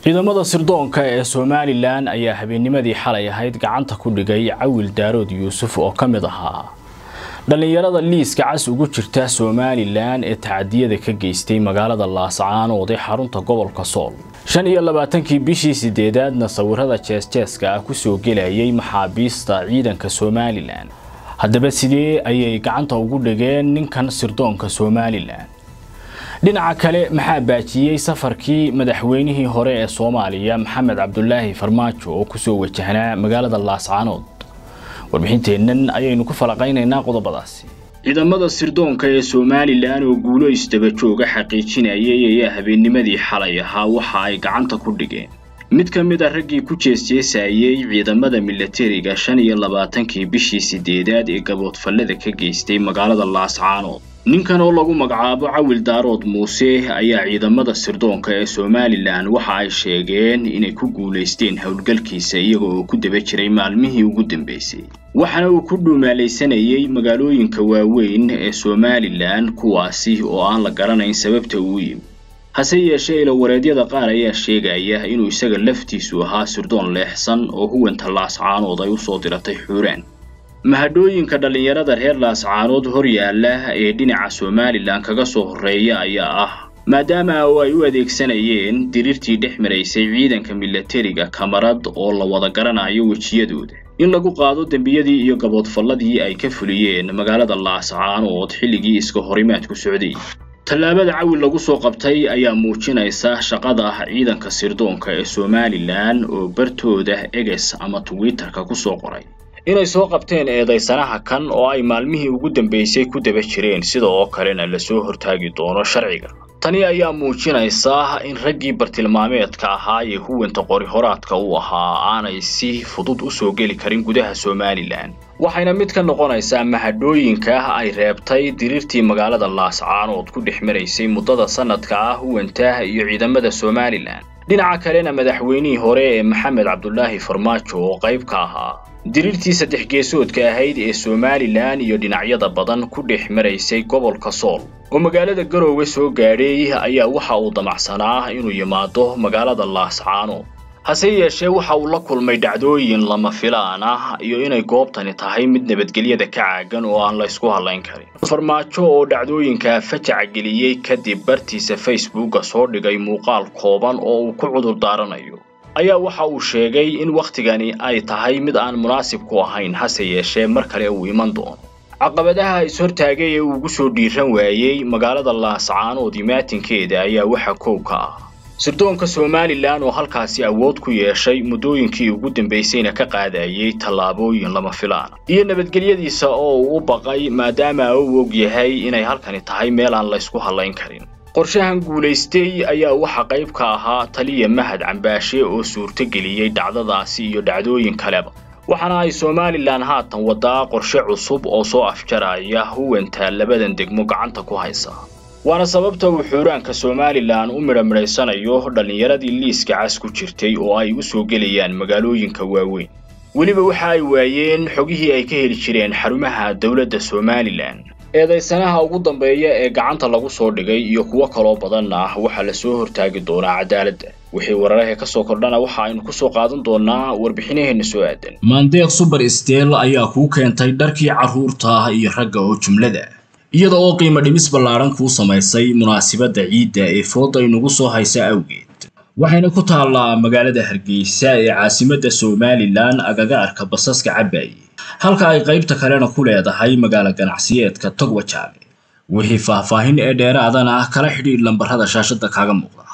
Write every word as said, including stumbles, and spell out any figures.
ciidamada sirdoonka ee Somaliland ayaa habeennimadii xalay ahayd gacanta ku dhigay Cawil Daarood Yuusuf oo kamid ahaa dhalinyarada liiska cas ugu jirta Somaliland ee tacadiyada ka geystay magaalada Laascaanood ee xarunta gobolka Sool shan iyo labaatankii bishii sideedaadna sawirada jees-jeeska ah ku soo gelayay maxaabiista ciidanka Somaliland haddaba sidee ayay gacanta ugu dhigeen ninkan sirdoonka Somaliland dhinaca kale maxaa baajiyay safarkii madaxweynihii hore ee Soomaaliya Maxamed Cabdullaahi Farmaajo oo ku soo wajahnaa magaalada Laascaanood warbixinteennan ayaynu ku falaqaynaynaa qodobadaasi ciidamada sirdoonka ee Somaliland oo guulo isdaba jooga xaqiijinayay ayaa habeennimadii xalay ahaa waxa ay gacanta ku dhigeen mid ka mid ah raggii ku jees-jeesayay ciidamada militariga shan iyo labaatankii bishii sideedaad ee gaboodfallada ka geystay magaalada Laascaanood ninkan oo lagu magacaabo Cawil Daarood Muuse ayaa ciidamada sirdoonka ee Somaliland waxa ay sheegeen inay ku guuleysteen hawlgalkiisa iyagoo ku daba jiray maalmihii ugu dambeysay waxana uu ku dhuumaalaysanayay magaalooyinka waaweyn ee Somaliland kuwaasi oo aan la garanayn sababta uu yimid hase yeeshee ila wareedyada qaar ayaa sheegaya inuu isaga laftiisu ahaa sirdoon leexsan oo huwanta Laascaanood ay u soo diratay xuraan mahadooyinka dhalinyarada reer Laascaanood hor yaala ee dhinaca Somaliland kaga soo horeeya ayaa ah maadaama ay u adeegsanayeen dirirtii dhexmaraysay ciidanka militariga kamarad oo la wada garanayo wajiyadooda in lagu qaado dambiyadii iyo gaboodfalladii ay ka fuliyeen magaalada Laascaanood xilligii iska horimaadku socday tallaabada Cawil lagu soo qabtay ayaa muujinaysa shaqada ciidanka sirdoonka ee Somaliland oo bartooda X ama Twitter-ka ku soo qoray inay soo qabteen eedaysanaha kan oo ay maalmihii ugu dambeysay ku daba jireen sidoo kalena la soo hortaagi doono sharciga tani ayaa muujinaysa in raggii bartilmaameedka ahaa ee huwanta qori horaadka u ahaa aanay si fudud u soo gali karin gudaha Somaliland waxayna mid ka noqonaysaa mahadooyinka ay reebtay dirirtii magaalada Laascaanood ku dhexmaraysay muddada sanadka ah huwanta iyo ciidamada Somaliland dhinaca kalena madaxweynihii hore ee Maxamed Cabdullaahi Farmaajo oo qayb ka ahaa dirirtii saddex geesoodka ahayd ee Somaliland iyo dhinacyada badan ku dhexmaraysay gobolka Sool oo magaalada Garowe soo gaadhay ayaa waxa uu damacsanaa inuu yimaado magaalada Laascaanood hase yeeshee waxa uu la kulmay dhacdooyin lama filaan ah iyo inay goobtani tahay mid nabadgelyada ka caagan oo aan la isku halayn karin Farmaajo oo dhacdooyinka fajac geliyay kadib bartiisa Facebook soo dhigay muuqaal kooban oo uu ku cudur daaranayo ayaa waxa uu sheegay in waqtigani ay tahay mid aan munaasib ku ahayn hase yeeshee mar kale uu iman doono caqabadaha is hortaagay ee uu ugu soo dhiiran waayay magaalada Laascaanood imaatinkeeda ayaa waxa koow ka ah sirdoonka Somaliland oo halkaasi awood ku yeeshay muddooyinkii ugu dambeysayna ka qaadayay tallaabooyin lama filaan iyo nabadgelyadiisa oo uu u baqay maadaama uu og yahay inay halkani tahay meel aan la isku halayn karin qorshahan guuleystay ayaa waxa qayb ka ahaa taliye Mahad Cambaashe oo suurto geliyay dhacdadaasi iyo dhacdooyin kaleba waxana ay Somaliland haatan wada qorshe cusub oo soo afjaraya huwanta labadan degmo gacanta ku haysa waana sababta uu xuraanka Somaliland u midhamreysanayo dhalinyaradii liiska cas ku jirtay oo ay u soo gelayaan magaalooyinka waaweyn waliba waxa ay waayeen xogihii ay ka heli jireen xarumaha dawladda Somaliland eedaysanaha ugu dambeeya ee gacanta lagu soo dhigay iyo kuwa kale badan ah waxa la soo hortaagi doonaa cadaaladda wixii wararka ka soo kordhana waxa aynu ku soo qaadan doonaa warbixinaheena soo aadan Mandeeq Super Steel ayaa ku keentay dharkii caruurta iyo ragga oo jumlada iyada oo qiimo dhimis ballaaran ku samaysay munaasabadda ciidda ee fooda inagu soo haysa awgeed waxayna ku taallaa magaalada Hargeysa ee caasimadda Somaliland agaga arka basaska cabay halka ay qaybta kalena ku leedahay magaalada ganacsiyeedka Togwajaale wixii faahfaahin ee dheeraadana kala xidhiidh lambarada shaashada kaaga muuqda